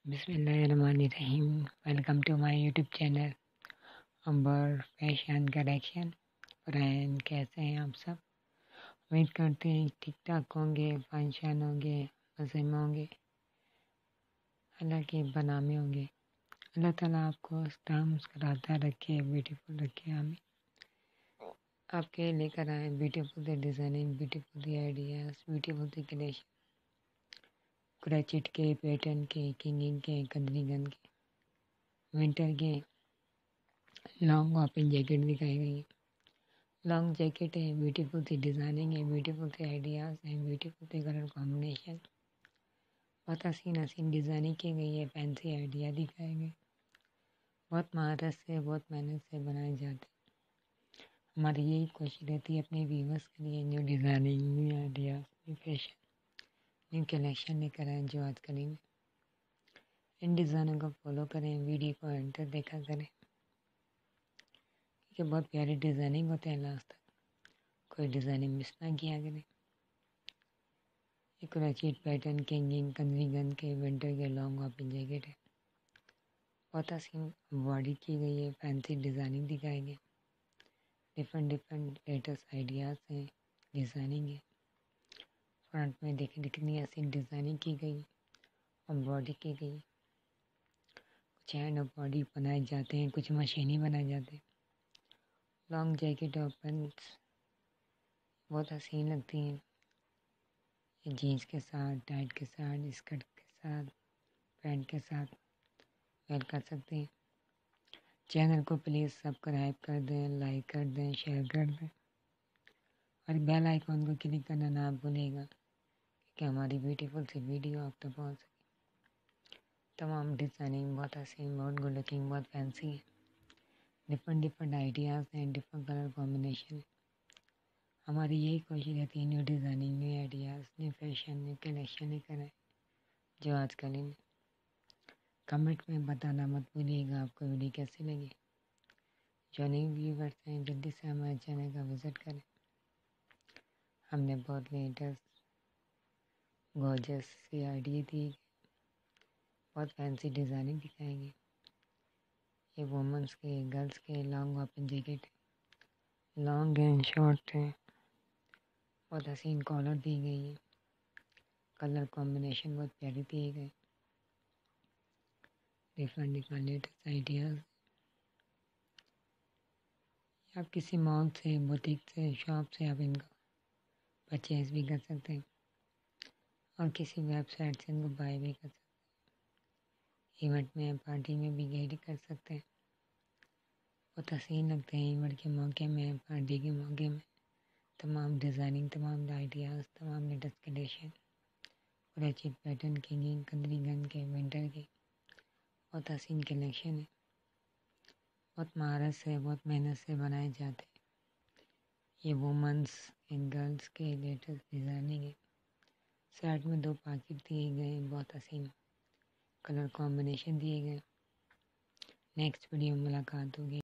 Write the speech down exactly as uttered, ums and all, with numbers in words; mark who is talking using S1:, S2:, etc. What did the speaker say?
S1: بسم اللہ الرحمن الرحیم. Welcome to my YouTube channel Amber fashion collection. Friend کیسے ہیں آپ سب؟ امید کرتے ہیں ٹھیک ٹھاک ہوں گے، فنکشن ہوں گے، مزے میں ہوں گے، اللہ کے بنامے ہوں گے. اللہ تعالیٰ آپ کو اسٹام کراتا رکھے، بیوٹیفل رکھے. ہمیں آپ کے لے کر آئے بیوٹیفل سے ڈیزائننگ، بیوٹیفل سی آئیڈیاز، بیوٹیفل سی کلیکشن، کراچٹ کے، پیٹرن کے، کنگنگ کے، کندریگن کے، ونٹر کے لانگ اوپن جیکٹ دکھائی گئی ہے. لانگ جیکٹ ہے، بیوٹیفل سی ڈیزائننگ ہے، بیوٹیفل سی آئیڈیاز ہیں، بیوٹیفل سی کلر کمبینیشن، بہت حسین حسین ڈیزائننگ کی گئی ہے، فینسی آئیڈیا دکھائے گئے. بہت مہارت سے، بہت محنت سے بنائے جاتے ہیں. ہماری یہی کوشش رہتی ہے اپنے ویورس کے لیے new designing, new ideas, new fashion, new collection لے کر آئیں جو آج کل میں ان ڈیزائنوں کو فالو کریں، ویڈیو کو انٹر دیکھا کریں کہ بہت پیاری ڈیزائننگ ہوتے ہیں. لاسٹ تک کوئی ڈیزائننگ مس نہ کیا کریں. ایک کراچٹ پیٹرن کنگنگ کندریگن کے ونٹر کے لانگ اوپن جیکٹ ہے. بہت حسین باڈی کی گئی ہے، فینسی ڈیزائننگ دکھائی گئی. ڈفرینٹ ڈفرینٹ لیٹسٹ آئیڈیاز ہیں، ڈیزائننگ ہے. فرنٹ میں دیکھیں کتنی حسین ڈیزائننگ کی گئی اور باڈی کی گئی. کچھ ہینڈ اور باڈی بنائے جاتے ہیں، کچھ مشینی بنائے جاتے ہیں. لانگ جیکٹ اوپن بہت حسین لگتی ہیں. جینس کے ساتھ، ٹائٹ کے ساتھ، اسکرٹ کے ساتھ، پینٹ کے ساتھ ویئر کر سکتے ہیں. چینل کو پلیز سبسکرائب کر دیں، لائک کر دیں، شیئر کر دیں اور بیل آئیکن کو کلک کرنا نہ بھولے گا کہ ہماری بیوٹیفل سی ویڈیو آپ تک پہنچ سکے. تمام ڈیزائننگ بہت حسین، بہت گڈ لکنگ، بہت فینسی ہے. ڈفرینٹ ڈفرینٹ آئیڈیاز ہیں، ڈفرینٹ کلر کمبینیشن ہے. ہماری یہی کوشش رہتی ہے new designing, new ideas, new fashion, new collection لے کر آئے جو آج کل ان کمنٹ میں بتانا مت بھولیے گا آپ کو ویڈیو کیسی لگی. جو نیو ویورس ہیں جلدی سے ہمارے چینل کا وزٹ کریں. ہم نے بہت لیٹسٹ گارجس سی آئیڈیا دی، بہت فینسی ڈیزائننگ دکھائیں گے. یہ وومنس کے، گرلس کے long open jacket, long and short ہے. بہت حسین کالر دی گئی ہے، کلر کمبینیشن بہت پیاری دیے گئے. Different different latest ideas. آپ کسی مال سے، بوتیک سے، شاپ سے آپ ان کو پرچیز بھی کر سکتے ہیں اور کسی ویب سائٹ سے ان کو بائی بھی کر سکتے ہیں. ایونٹ میں، پارٹی میں بھی گیری کر سکتے ہیں. بہت حسین لگتے ہیں ایونٹ کے موقع میں، پارٹی کے موقع میں. تمام ڈیزائننگ، تمام آئیڈیاز، تمام لیٹسٹ کلیکشن، کراچٹ پیٹرن کنگنگ کندریگن کے ونٹر کے بہت حسین کلیکشن ہے. بہت مہارت سے، بہت محنت سے بنائے جاتے ہیں. یہ وومنس اینڈ گرلس کے لیٹسٹ ڈیزائننگ ہے. سائڈ میں دو پاکٹ دیے گئے ہیں، بہت حسین کلر کمبینیشن دیے گئے. نیکسٹ ویڈیو میں ملاقات ہوگی.